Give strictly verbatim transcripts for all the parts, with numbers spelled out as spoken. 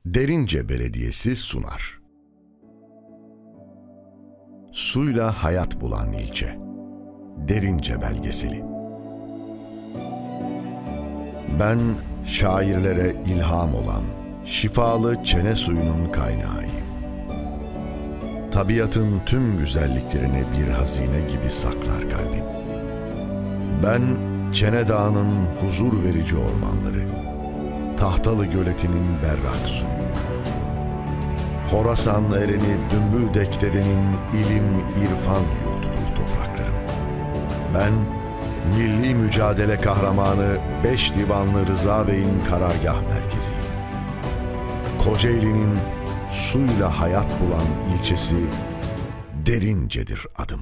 Derince Belediyesi sunar. Suyla hayat bulan ilçe. Derince belgeseli. Ben şairlere ilham olan şifalı çene suyunun kaynağıyım. Tabiatın tüm güzelliklerini bir hazine gibi saklar kalbim. Ben Çene Dağı'nın huzur verici ormanları, Tahtalı Göleti'nin berrak suyu, Horasan ereni Dümbüldek dedenin ilim irfan yurdudur topraklarım. Ben milli mücadele kahramanı Beş Divanlı Rıza Bey'in karargah merkeziyim. Kocaeli'nin suyla hayat bulan ilçesi Derince'dir adım.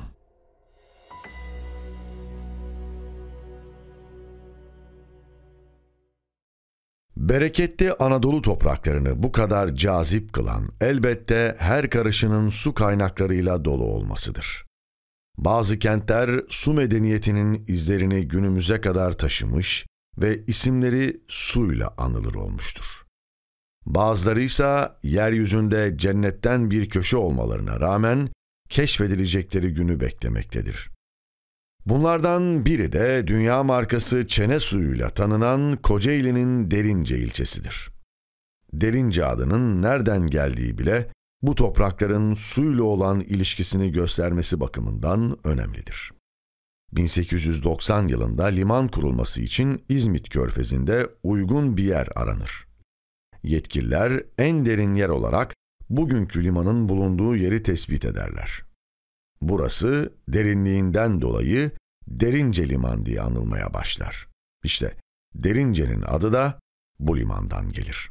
Bereketli Anadolu topraklarını bu kadar cazip kılan elbette her karışının su kaynaklarıyla dolu olmasıdır. Bazı kentler su medeniyetinin izlerini günümüze kadar taşımış ve isimleri suyla anılır olmuştur. Bazıları ise yeryüzünde cennetten bir köşe olmalarına rağmen keşfedilecekleri günü beklemektedir. Bunlardan biri de dünya markası çene suyuyla tanınan Kocaeli'nin Derince ilçesidir. Derince adının nereden geldiği bile bu toprakların suyla olan ilişkisini göstermesi bakımından önemlidir. bin sekiz yüz doksan yılında liman kurulması için İzmit Körfezi'nde uygun bir yer aranır. Yetkililer en derin yer olarak bugünkü limanın bulunduğu yeri tespit ederler. Burası derinliğinden dolayı Derince Liman diye anılmaya başlar. İşte Derince'nin adı da bu limandan gelir.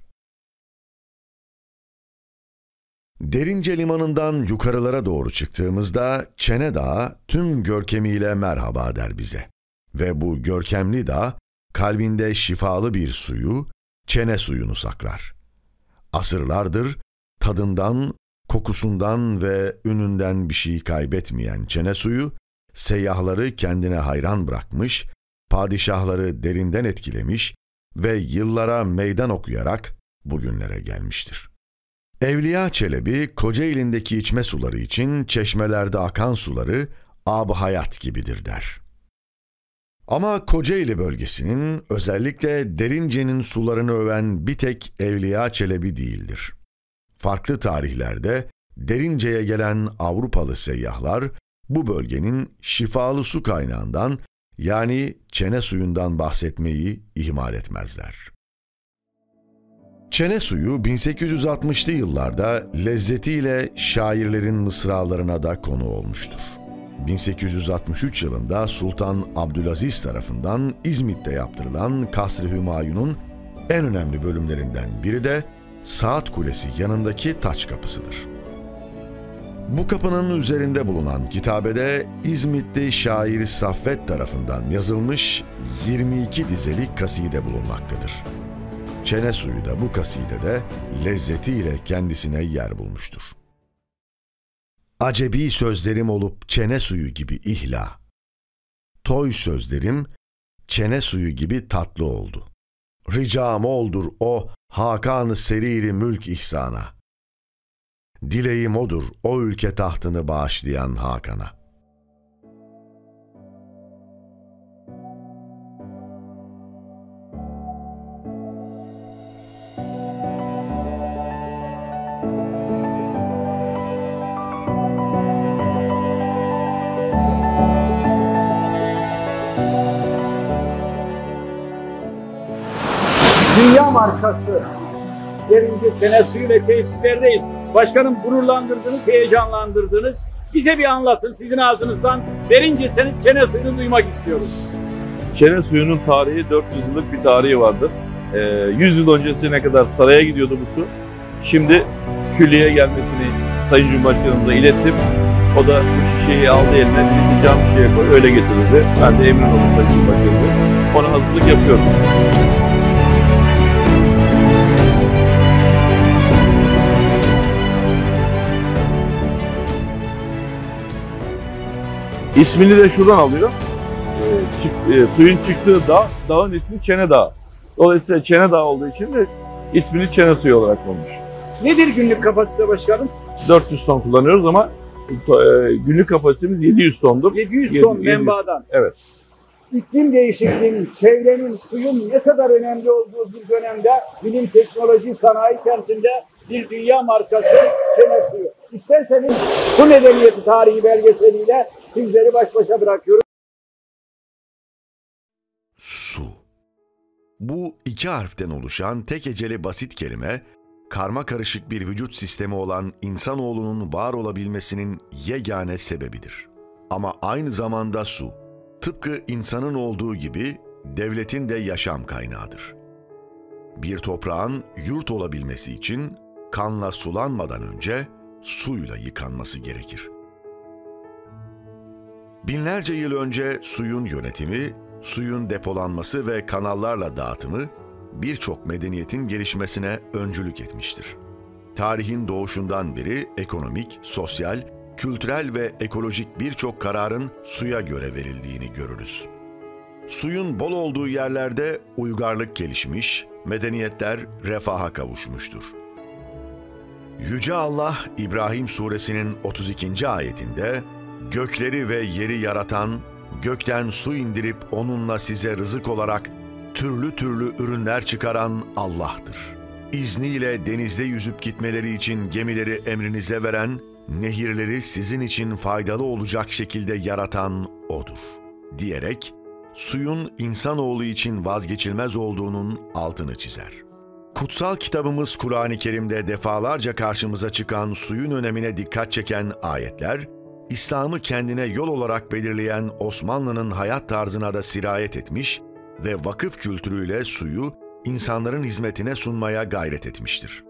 Derince Limanı'ndan yukarılara doğru çıktığımızda Çene Dağı tüm görkemiyle merhaba der bize. Ve bu görkemli dağ kalbinde şifalı bir suyu, çene suyunu saklar. Asırlardır tadından, kokusundan ve ününden bir şey kaybetmeyen çene suyu, seyyahları kendine hayran bırakmış, padişahları derinden etkilemiş ve yıllara meydan okuyarak bugünlere gelmiştir. Evliya Çelebi, Kocaeli'ndeki içme suları için çeşmelerde akan suları ab-ı hayat gibidir der. Ama Kocaeli bölgesinin, özellikle Derince'nin sularını öven bir tek Evliya Çelebi değildir. Farklı tarihlerde Derince'ye gelen Avrupalı seyyahlar bu bölgenin şifalı su kaynağından, yani çene suyundan bahsetmeyi ihmal etmezler. Çene suyu bin sekiz yüz altmışlı yıllarda lezzetiyle şairlerin mısralarına da konu olmuştur. bin sekiz yüz altmış üç yılında Sultan Abdülaziz tarafından İzmit'te yaptırılan Kasr-ı Hümayun'un en önemli bölümlerinden biri de Saat Kulesi yanındaki taç kapısıdır. Bu kapının üzerinde bulunan kitabede İzmitli şair Saffet tarafından yazılmış yirmi iki dizelik kaside bulunmaktadır. Çene suyu da bu kasidede lezzetiyle kendisine yer bulmuştur. Acebi sözlerim olup çene suyu gibi ihla. Toy sözlerim çene suyu gibi tatlı oldu. Ricam oldur o Hakan-ı Seriri mülk ihsana. Dileğim odur o ülke tahtını bağışlayan Hakan'a. Dünya markası Derince çene suyu ve tesislerdeyiz. Başkanım, gururlandırdınız, heyecanlandırdınız. Bize bir anlatın sizin ağzınızdan. Derince senin çene suyunu duymak istiyoruz. Çene suyunun tarihi dört yüz yıllık bir tarihi vardır. Ee, yüz yıl öncesine kadar saraya gidiyordu bu su. Şimdi külliyeye gelmesini Sayın Cumhurbaşkanımıza ilettim. O da bu şişeyi aldı eline, bizi cam şişeye koy, öyle getirirdi. Ben de emrin oldu Sayın Cumhurbaşkanımıza. Ona hazırlık yapıyoruz. İsmini de şuradan alıyor. E, çık, e, suyun çıktığı dağ, dağın ismi Çene Dağı. Dolayısıyla Çene Dağı olduğu için de ismini çene suyu olarak olmuş. Nedir günlük kapasite başkanım? dört yüz ton kullanıyoruz ama e, günlük kapasitemiz yedi yüz tondur. yedi yüz ton yedi yüz. menbaadan. Evet. İklim değişikliğinin, çevrenin, suyun ne kadar önemli olduğu bir dönemde bilim, teknoloji, sanayi kentinde bir dünya markası çene suyu. İsterseniz su medeniyeti tarihi belgeseliyle sizleri baş başa bırakıyorum. Su. Bu iki harften oluşan tek heceli basit kelime, karma karışık bir vücut sistemi olan insanoğlunun var olabilmesinin yegane sebebidir. Ama aynı zamanda su, tıpkı insanın olduğu gibi devletin de yaşam kaynağıdır. Bir toprağın yurt olabilmesi için kanla sulanmadan önce suyla yıkanması gerekir. Binlerce yıl önce suyun yönetimi, suyun depolanması ve kanallarla dağıtımı birçok medeniyetin gelişmesine öncülük etmiştir. Tarihin doğuşundan beri ekonomik, sosyal, kültürel ve ekolojik birçok kararın suya göre verildiğini görürüz. Suyun bol olduğu yerlerde uygarlık gelişmiş, medeniyetler refaha kavuşmuştur. Yüce Allah, İbrahim Suresinin otuz ikinci ayetinde, "Gökleri ve yeri yaratan, gökten su indirip onunla size rızık olarak türlü türlü ürünler çıkaran Allah'tır. İzniyle denizde yüzüp gitmeleri için gemileri emrinize veren, nehirleri sizin için faydalı olacak şekilde yaratan O'dur." diyerek, suyun insanoğlu için vazgeçilmez olduğunun altını çizer. Kutsal kitabımız Kur'an-ı Kerim'de defalarca karşımıza çıkan suyun önemine dikkat çeken ayetler, İslam'ı kendine yol olarak belirleyen Osmanlı'nın hayat tarzına da sirayet etmiş ve vakıf kültürüyle suyu insanların hizmetine sunmaya gayret etmiştir.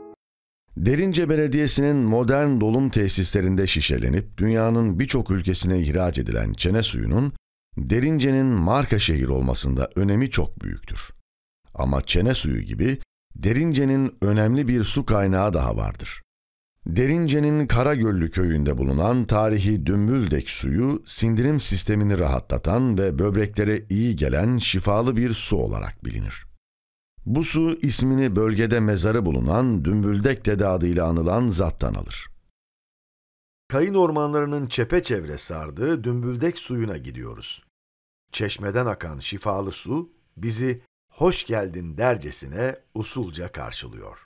Derince Belediyesi'nin modern dolum tesislerinde şişelenip dünyanın birçok ülkesine ihraç edilen çene suyunun, Derince'nin marka şehir olmasında önemi çok büyüktür. Ama çene suyu gibi Derince'nin önemli bir su kaynağı daha vardır. Derince'nin Karagöllü köyünde bulunan tarihi Dümbüldek suyu, sindirim sistemini rahatlatan ve böbreklere iyi gelen şifalı bir su olarak bilinir. Bu su ismini bölgede mezarı bulunan Dümbüldek Dede adıyla anılan zattan alır. Kayın ormanlarının çepeçevre sardığı Dümbüldek suyuna gidiyoruz. Çeşmeden akan şifalı su bizi hoş geldin dercesine usulca karşılıyor.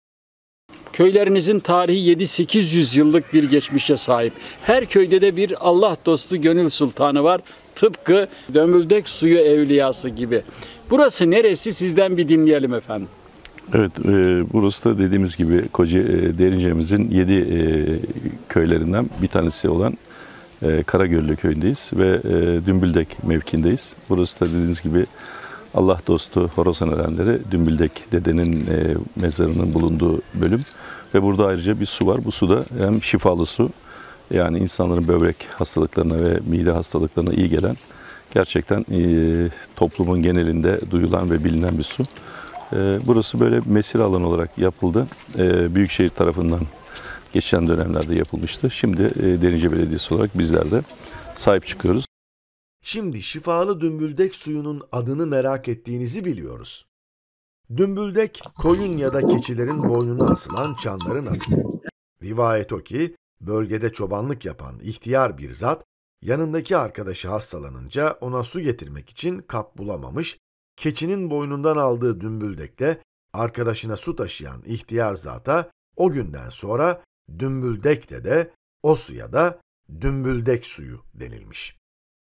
Köylerinizin tarihi yedi sekiz yüz yıllık bir geçmişe sahip. Her köyde de bir Allah dostu gönül sultanı var. Tıpkı Dümbüldek suyu evliyası gibi. Burası neresi? Sizden bir dinleyelim efendim. Evet, e, burası da dediğimiz gibi Koca e, Derince'mizin yedi e, köylerinden bir tanesi olan e, Karagöllü köyündeyiz ve e, Dümbüldek mevkindeyiz. Burası da dediğiniz gibi Allah dostu Horasan erenleri Dümbüldek dedenin e, mezarının bulunduğu bölüm ve burada ayrıca bir su var. Bu su da hem şifalı su, yani insanların böbrek hastalıklarına ve mide hastalıklarına iyi gelen, gerçekten e, toplumun genelinde duyulan ve bilinen bir su. E, burası böyle mesire alanı olarak yapıldı. E, Büyükşehir tarafından geçen dönemlerde yapılmıştı. Şimdi e, Derince Belediyesi olarak bizler de sahip çıkıyoruz. Şimdi şifalı Dümbüldek suyunun adını merak ettiğinizi biliyoruz. Dümbüldek, koyun ya da keçilerin boynuna asılan çanların adı. Rivayet o ki, bölgede çobanlık yapan ihtiyar bir zat, yanındaki arkadaşı hastalanınca ona su getirmek için kap bulamamış, keçinin boynundan aldığı dümbüldekte arkadaşına su taşıyan ihtiyar zata o günden sonra Dümbüldek de o suya da Dümbüldek suyu denilmiş.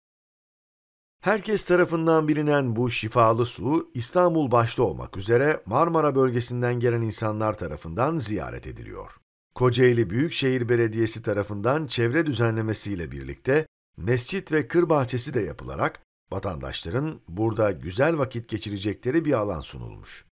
Herkes tarafından bilinen bu şifalı su, İstanbul başta olmak üzere Marmara bölgesinden gelen insanlar tarafından ziyaret ediliyor. Kocaeli Büyükşehir Belediyesi tarafından çevre düzenlemesiyle birlikte mescit ve kır bahçesi de yapılarak vatandaşların burada güzel vakit geçirecekleri bir alan sunulmuş.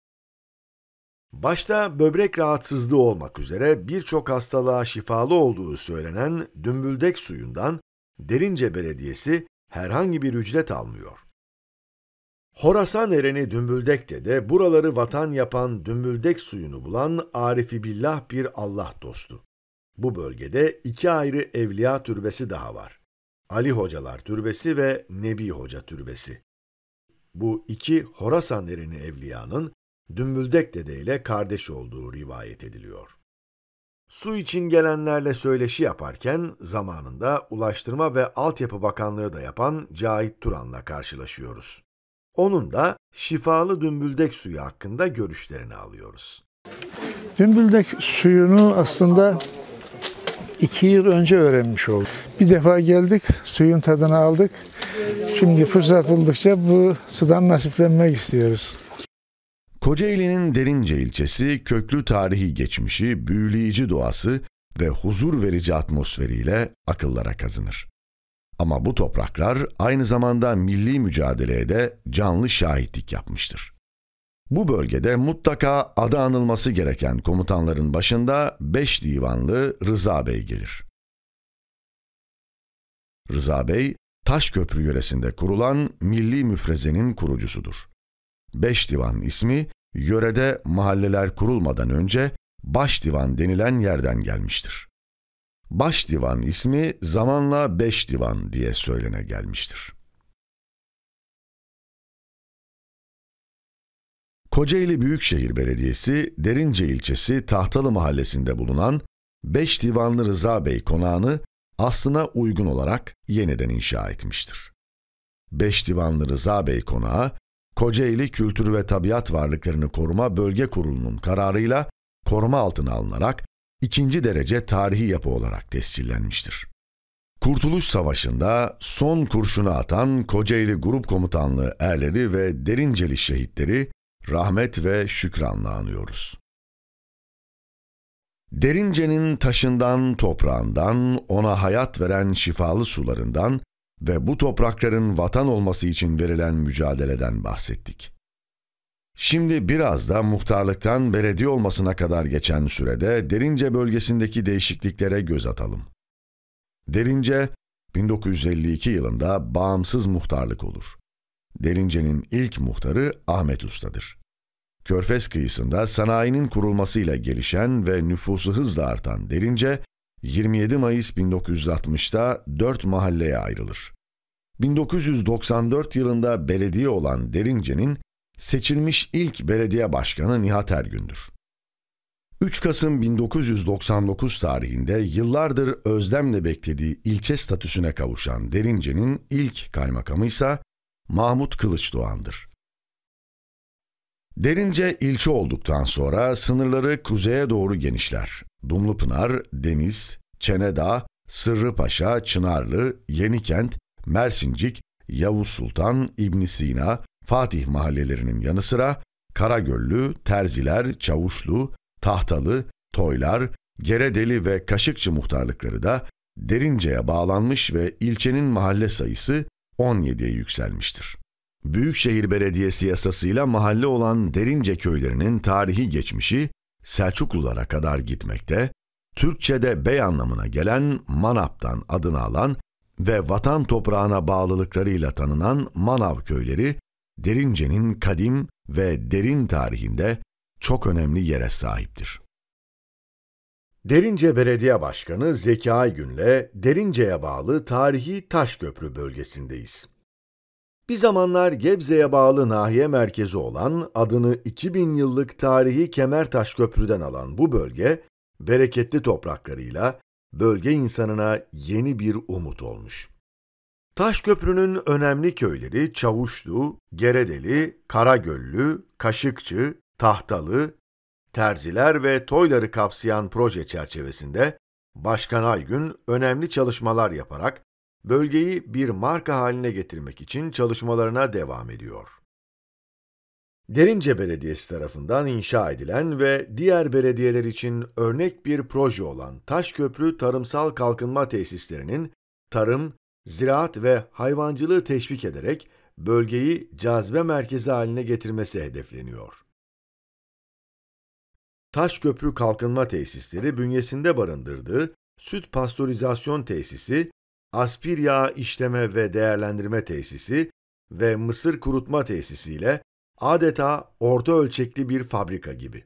Başta böbrek rahatsızlığı olmak üzere birçok hastalığa şifalı olduğu söylenen Dümbüldek suyundan Derince Belediyesi herhangi bir ücret almıyor. Horasan ereni Dümbüldek'te de buraları vatan yapan Dümbüldek suyunu bulan Arifi Billah bir Allah dostu. Bu bölgede iki ayrı evliya türbesi daha var. Ali Hocalar Türbesi ve Nebi Hoca Türbesi. Bu iki Horasan ereni evliyanın Dümbüldek Dede ile kardeş olduğu rivayet ediliyor. Su için gelenlerle söyleşi yaparken zamanında Ulaştırma ve Altyapı Bakanlığı da yapan Cahit Turan'la karşılaşıyoruz. Onun da şifalı dümbüldek suyu hakkında görüşlerini alıyoruz. Dümbüldek suyunu aslında iki yıl önce öğrenmiş olduk. Bir defa geldik, suyun tadını aldık. Şimdi fırsat buldukça bu sudan nasiplenmek istiyoruz. Kocaeli'nin Derince ilçesi köklü tarihi geçmişi, büyüleyici doğası ve huzur verici atmosferiyle akıllara kazınır. Ama bu topraklar aynı zamanda milli mücadeleye de canlı şahitlik yapmıştır. Bu bölgede mutlaka adı anılması gereken komutanların başında beş divanlı Rıza Bey gelir. Rıza Bey, Taşköprü yöresinde kurulan milli müfrezenin kurucusudur. Beş divan ismi, yörede mahalleler kurulmadan önce Başdivan denilen yerden gelmiştir. Başdivan ismi zamanla Beş Divan diye söylene gelmiştir. Kocaeli Büyükşehir Belediyesi, Derince ilçesi Tahtalı mahallesinde bulunan Beş Divanlı Rıza Bey konağını aslına uygun olarak yeniden inşa etmiştir. Beş Divanlı Rıza Bey konağı, Kocaeli Kültür ve Tabiat Varlıklarını Koruma Bölge Kurulu'nun kararıyla koruma altına alınarak ikinci derece tarihi yapı olarak tescillenmiştir. Kurtuluş Savaşı'nda son kurşunu atan Kocaeli Grup Komutanlığı erleri ve Derinceli şehitleri rahmet ve şükranla anıyoruz. Derince'nin taşından, toprağından, ona hayat veren şifalı sularından ve bu toprakların vatan olması için verilen mücadeleden bahsettik. Şimdi biraz da muhtarlıktan belediye olmasına kadar geçen sürede Derince bölgesindeki değişikliklere göz atalım. Derince, bin dokuz yüz elli iki yılında bağımsız muhtarlık olur. Derince'nin ilk muhtarı Ahmet Usta'dır. Körfez kıyısında sanayinin kurulmasıyla gelişen ve nüfusu hızla artan Derince, yirmi yedi Mayıs bin dokuz yüz altmışta dört mahalleye ayrılır. bin dokuz yüz doksan dört yılında belediye olan Derince'nin seçilmiş ilk belediye başkanı Nihat Ergün'dür. üç Kasım bin dokuz yüz doksan dokuz tarihinde yıllardır özlemle beklediği ilçe statüsüne kavuşan Derince'nin ilk kaymakamı ise Mahmut Kılıçdoğan'dır. Derince ilçe olduktan sonra sınırları kuzeye doğru genişler. Dumlupınar, Deniz, Çenedağ, Sırrıpaşa, Çınarlı, Yenikent, Mersincik, Yavuz Sultan, İbn Sina, Fatih mahallelerinin yanı sıra Karagöllü, Terziler, Çavuşlu, Tahtalı, Toylar, Geredeli ve Kaşıkçı muhtarlıkları da Derince'ye bağlanmış ve ilçenin mahalle sayısı on yediye yükselmiştir. Büyükşehir Belediyesi yasasıyla mahalle olan Derince köylerinin tarihi geçmişi Selçuklulara kadar gitmekte, Türkçe'de bey anlamına gelen Manap'tan adını alan ve vatan toprağına bağlılıklarıyla tanınan Manav köyleri, Derince'nin kadim ve derin tarihinde çok önemli yere sahiptir. Derince Belediye Başkanı Zeki Aygün'le Derince'ye bağlı tarihi Taşköprü bölgesindeyiz. Bir zamanlar Gebze'ye bağlı nahiye merkezi olan adını iki bin yıllık tarihi Kemertaş Köprü'den alan bu bölge, bereketli topraklarıyla bölge insanına yeni bir umut olmuş. Taşköprü'nün önemli köyleri Çavuşlu, Geredeli, Karagöllü, Kaşıkçı, Tahtalı, Terziler ve Toylar'ı kapsayan proje çerçevesinde Başkan Aygün önemli çalışmalar yaparak bölgeyi bir marka haline getirmek için çalışmalarına devam ediyor. Derince Belediyesi tarafından inşa edilen ve diğer belediyeler için örnek bir proje olan Taşköprü Tarımsal Kalkınma Tesislerinin tarım, ziraat ve hayvancılığı teşvik ederek bölgeyi cazibe merkezi haline getirmesi hedefleniyor. Taşköprü Kalkınma Tesisleri bünyesinde barındırdığı süt pastörizasyon tesisi, aspir yağı işleme ve değerlendirme tesisi ve mısır kurutma tesisiyle adeta orta ölçekli bir fabrika gibi.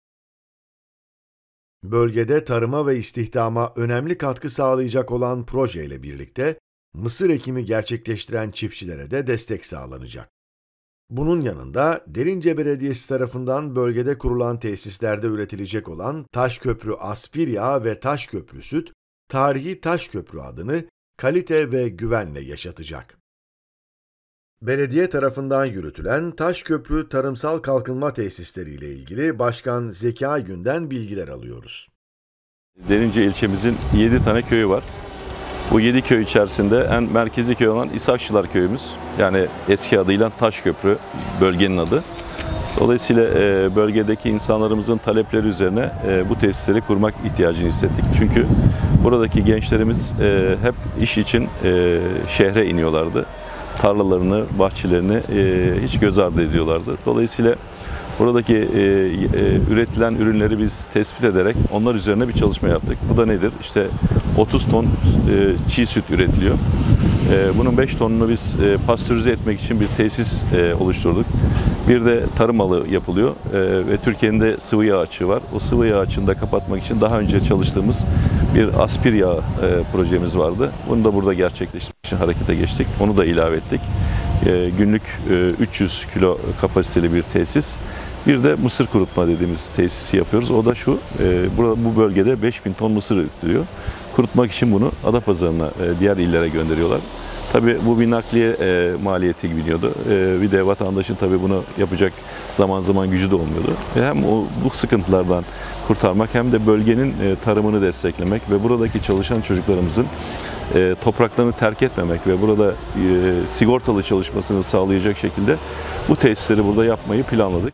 Bölgede tarıma ve istihdama önemli katkı sağlayacak olan projeyle birlikte mısır ekimi gerçekleştiren çiftçilere de destek sağlanacak. Bunun yanında Derince Belediyesi tarafından bölgede kurulan tesislerde üretilecek olan Taşköprü Aspir Yağı ve Taşköprü Süt, tarihi Taşköprü adını kalite ve güvenle yaşatacak. Belediye tarafından yürütülen Taşköprü Tarımsal Kalkınma Tesisleri ile ilgili Başkan Zeki Aygün'den bilgiler alıyoruz. Derince ilçemizin yedi tane köyü var. Bu yedi köy içerisinde en merkezi köy olan İshakçılar köyümüz. Yani eski adıyla Taşköprü bölgenin adı. Dolayısıyla bölgedeki insanlarımızın talepleri üzerine bu tesisleri kurmak ihtiyacını hissettik. Çünkü buradaki gençlerimiz hep iş için şehre iniyorlardı. Tarlalarını, bahçelerini hiç göz ardı ediyorlardı. Dolayısıyla buradaki e, e, üretilen ürünleri biz tespit ederek onlar üzerine bir çalışma yaptık. Bu da nedir? İşte otuz ton e, çiğ süt üretiliyor. E, bunun beş tonunu biz e, pastörize etmek için bir tesis e, oluşturduk. Bir de tarım malı yapılıyor e, ve Türkiye'nin de sıvı yağ açığı var. O sıvı yağ açığını da kapatmak için daha önce çalıştığımız bir aspir yağı e, projemiz vardı. Bunu da burada gerçekleştirmek için harekete geçtik. Onu da ilave ettik. E, günlük e, üç yüz kilo kapasiteli bir tesis. Bir de mısır kurutma dediğimiz tesisi yapıyoruz. O da şu, e, burada, bu bölgede beş bin ton mısır üretiliyor. Kurutmak için bunu Adapazarı'na, e, diğer illere gönderiyorlar. Tabii bu bir nakliye e, maliyeti biniyordu. E, bir de vatandaşın tabii bunu yapacak zaman zaman gücü de olmuyordu. E, hem o, bu sıkıntılardan kurtarmak hem de bölgenin e, tarımını desteklemek ve buradaki çalışan çocuklarımızın e, topraklarını terk etmemek ve burada e, sigortalı çalışmasını sağlayacak şekilde bu tesisleri burada yapmayı planladık.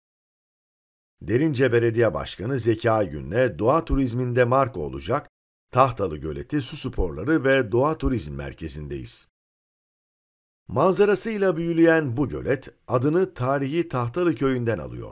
Derince Belediye Başkanı Zeki Aygün'le doğa turizminde marka olacak Tahtalı Göleti Su Sporları ve Doğa Turizm Merkezi'ndeyiz. Manzarasıyla büyüleyen bu gölet adını tarihi Tahtalı Köyü'nden alıyor.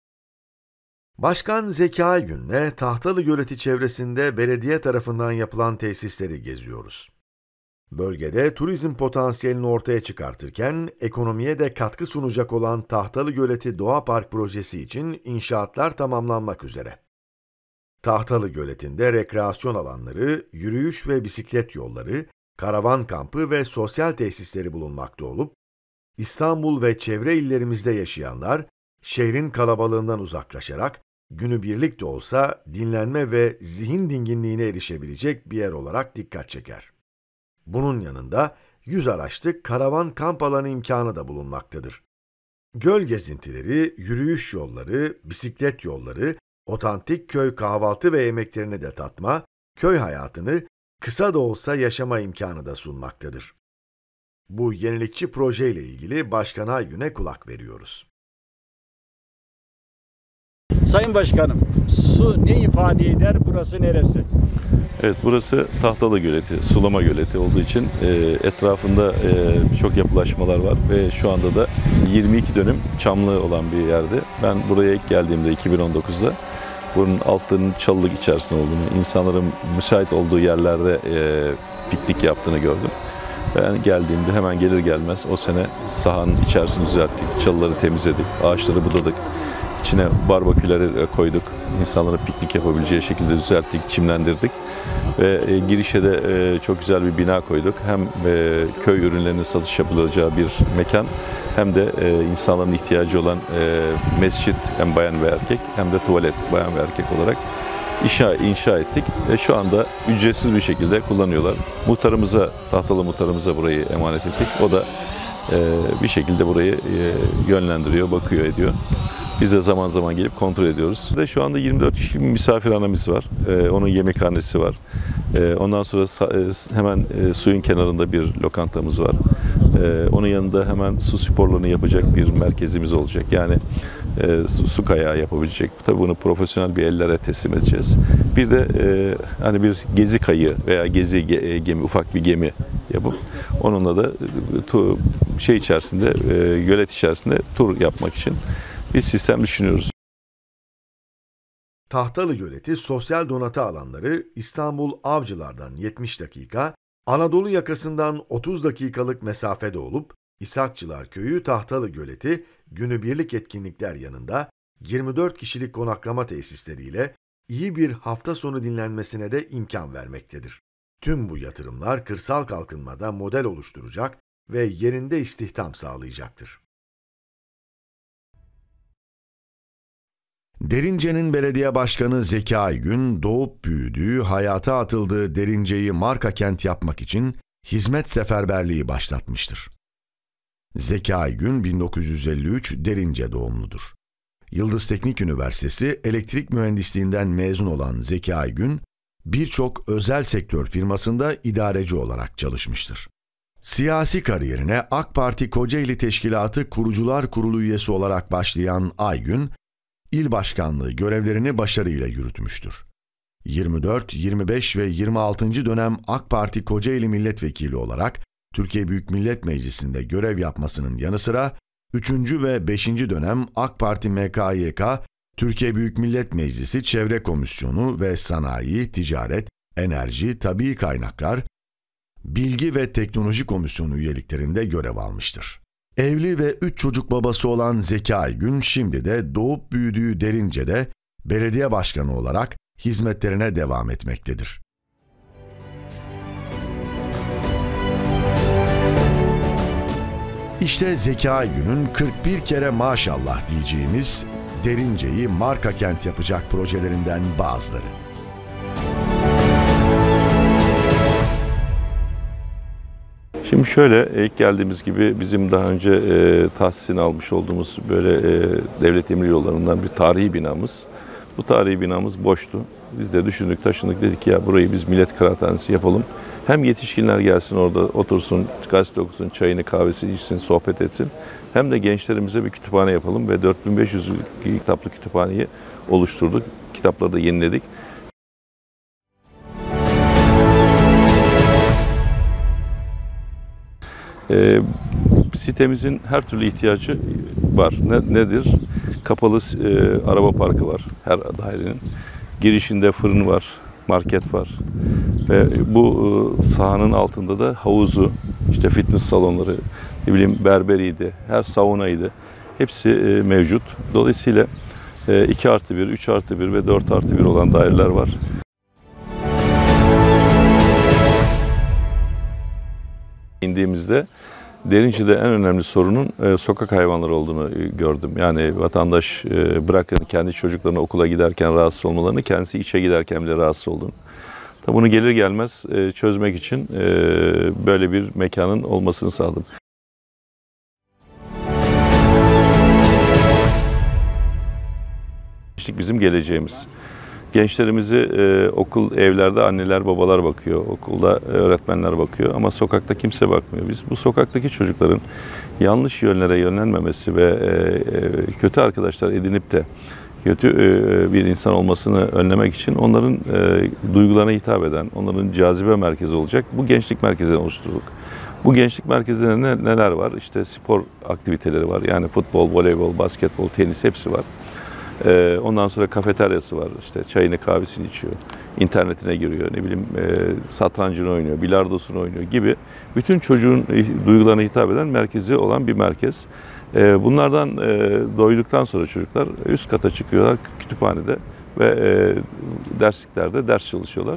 Başkan Zeki Aygün'le Tahtalı Göleti çevresinde belediye tarafından yapılan tesisleri geziyoruz. Bölgede turizm potansiyelini ortaya çıkartırken ekonomiye de katkı sunacak olan Tahtalı Göleti Doğa Park projesi için inşaatlar tamamlanmak üzere. Tahtalı Göleti'nde rekreasyon alanları, yürüyüş ve bisiklet yolları, karavan kampı ve sosyal tesisleri bulunmakta olup, İstanbul ve çevre illerimizde yaşayanlar, şehrin kalabalığından uzaklaşarak, günübirlik de olsa dinlenme ve zihin dinginliğine erişebilecek bir yer olarak dikkat çeker. Bunun yanında yüz araçlık karavan kamp alanı imkanı da bulunmaktadır. Göl gezintileri, yürüyüş yolları, bisiklet yolları, otantik köy kahvaltı ve yemeklerini de tatma, köy hayatını kısa da olsa yaşama imkanı da sunmaktadır. Bu yenilikçi projeyle ilgili Başkan Aygün'e kulak veriyoruz. Sayın Başkanım, su ne ifade eder, burası neresi? Evet, burası Tahtalı Göleti, sulama göleti olduğu için e, etrafında e, birçok yapılaşmalar var ve şu anda da yirmi iki dönüm çamlığı olan bir yerde. Ben buraya ilk geldiğimde iki bin on dokuzda bunun altının çalılık içerisinde olduğunu, insanların müsait olduğu yerlerde e, piknik yaptığını gördüm. Ben geldiğimde hemen gelir gelmez o sene sahanın içerisini düzelttik, çalıları temizledik, ağaçları budadık. İçine barbaküleri koyduk. İnsanların piknik yapabileceği şekilde düzelttik, çimlendirdik. Ve e, girişe de e, çok güzel bir bina koyduk. Hem e, köy ürünlerinin satış yapılacağı bir mekan, hem de e, insanların ihtiyacı olan e, mescit, hem bayan ve erkek, hem de tuvalet bayan ve erkek olarak inşa, inşa ettik. E, şu anda ücretsiz bir şekilde kullanıyorlar. Muhtarımıza, Tahtalı muhtarımıza burayı emanet ettik. O da e, bir şekilde burayı e, yönlendiriyor, bakıyor, ediyor. Biz de zaman zaman gelip kontrol ediyoruz. Ve şu anda yirmi dört kişi bir misafirhanemiz var. Ee, onun yemekhanesi var. Ee, ondan sonra hemen e, suyun kenarında bir lokantamız var. Ee, onun yanında hemen su sporlarını yapacak bir merkezimiz olacak. Yani e, su, su kayağı yapabilecek. Tabii bunu profesyonel bir ellere teslim edeceğiz. Bir de e, hani bir gezi kayığı veya gezi gemi, ufak bir gemi yapıp onunla da tu, şey içerisinde, e, gölet içerisinde tur yapmak için bir sistem düşünüyoruz. Tahtalı Göleti sosyal donatı alanları İstanbul Avcılar'dan yetmiş dakika, Anadolu yakasından otuz dakikalık mesafede olup, İshakçılar Köyü Tahtalı Göleti günübirlik etkinlikler yanında yirmi dört kişilik konaklama tesisleriyle iyi bir hafta sonu dinlenmesine de imkan vermektedir. Tüm bu yatırımlar kırsal kalkınmada model oluşturacak ve yerinde istihdam sağlayacaktır. Derince'nin belediye başkanı Zeki Aygün, doğup büyüdüğü, hayata atıldığı Derince'yi marka kent yapmak için hizmet seferberliği başlatmıştır. Zeki Aygün bin dokuz yüz elli üç Derince doğumludur. Yıldız Teknik Üniversitesi Elektrik Mühendisliğinden mezun olan Zeki Aygün, birçok özel sektör firmasında idareci olarak çalışmıştır. Siyasi kariyerine AK Parti Kocaeli Teşkilatı Kurucular Kurulu üyesi olarak başlayan Aygün, il başkanlığı görevlerini başarıyla yürütmüştür. yirmi dört, yirmi beş ve yirmi altıncı dönem AK Parti Kocaeli Milletvekili olarak Türkiye Büyük Millet Meclisi'nde görev yapmasının yanı sıra üçüncü ve beşinci dönem AK Parti M K Y K, Türkiye Büyük Millet Meclisi Çevre Komisyonu ve Sanayi, Ticaret, Enerji, Tabii Kaynaklar, Bilgi ve Teknoloji Komisyonu üyeliklerinde görev almıştır. Evli ve üç çocuk babası olan Zeki Aygün, şimdi de doğup büyüdüğü Derince'de belediye başkanı olarak hizmetlerine devam etmektedir. İşte Zeki Aygün'ün kırk bir kere maşallah diyeceğimiz Derince'yi marka kent yapacak projelerinden bazıları. Şimdi şöyle, ilk geldiğimiz gibi bizim daha önce e, tahsisini almış olduğumuz böyle e, devlet emir yollarından bir tarihi binamız. Bu tarihi binamız boştu. Biz de düşündük, taşındık, dedik ya burayı biz millet kıraathanesi yapalım. Hem yetişkinler gelsin orada otursun, gazete okusun, çayını kahvesini içsin, sohbet etsin. Hem de gençlerimize bir kütüphane yapalım ve dört bin beş yüz kitaplı kütüphaneyi oluşturduk. Kitapları da yeniledik. E, sitemizin her türlü ihtiyacı var. Ne, nedir? Kapalı e, araba parkı var her dairenin. Girişinde fırın var, market var. Ve bu e, sahanın altında da havuzu, işte fitness salonları, ne bileyim berberiydi, her saunaydı. Hepsi e, mevcut. Dolayısıyla e, iki artı bir, üç artı bir ve dört artı bir olan daireler var. İndiğimizde Derince'de en önemli sorunun e, sokak hayvanları olduğunu e, gördüm. Yani vatandaş e, bırakın kendi çocuklarını okula giderken rahatsız olmalarını, kendisi işe giderken bile rahatsız olduğunu. Tabi bunu gelir gelmez e, çözmek için e, böyle bir mekanın olmasını sağladım. Gençlik bizim geleceğimiz. Gençlerimizi e, okul, evlerde anneler, babalar bakıyor, okulda öğretmenler bakıyor ama sokakta kimse bakmıyor. Biz bu sokaktaki çocukların yanlış yönlere yönlenmemesi ve e, kötü arkadaşlar edinip de kötü e, bir insan olmasını önlemek için onların e, duygularına hitap eden, onların cazibe merkezi olacak bu gençlik merkezini oluşturduk. Bu gençlik merkezinde ne, neler var? İşte spor aktiviteleri var. Yani futbol, voleybol, basketbol, tenis hepsi var. Ondan sonra kafeteryası var, işte çayını kahvesini içiyor, internetine giriyor, ne bileyim e, satrancını oynuyor, bilardosunu oynuyor gibi bütün çocuğun duygularına hitap eden merkezi olan bir merkez. E, bunlardan e, doyduktan sonra çocuklar üst kata çıkıyorlar kütüphanede ve e, dersliklerde ders çalışıyorlar.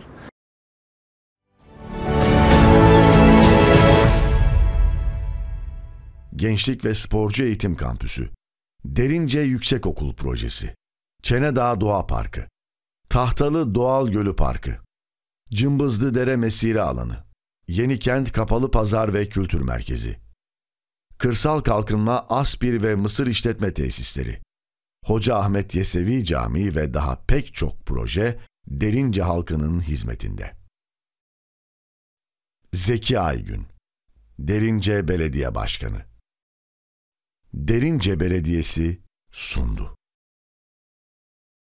Gençlik ve Sporcu Eğitim Kampüsü, Derince Yüksekokul Projesi, Çenedağ Doğa Parkı, Tahtalı Doğal Gölü Parkı, Cımbızlıdere Mesire Alanı, Yenikent Kapalı Pazar ve Kültür Merkezi, Kırsal Kalkınma Aspir ve Mısır İşletme Tesisleri, Hoca Ahmet Yesevi Camii ve daha pek çok proje Derince halkının hizmetinde. Zeki Aygün, Derince Belediye Başkanı. Derince Belediyesi sundu.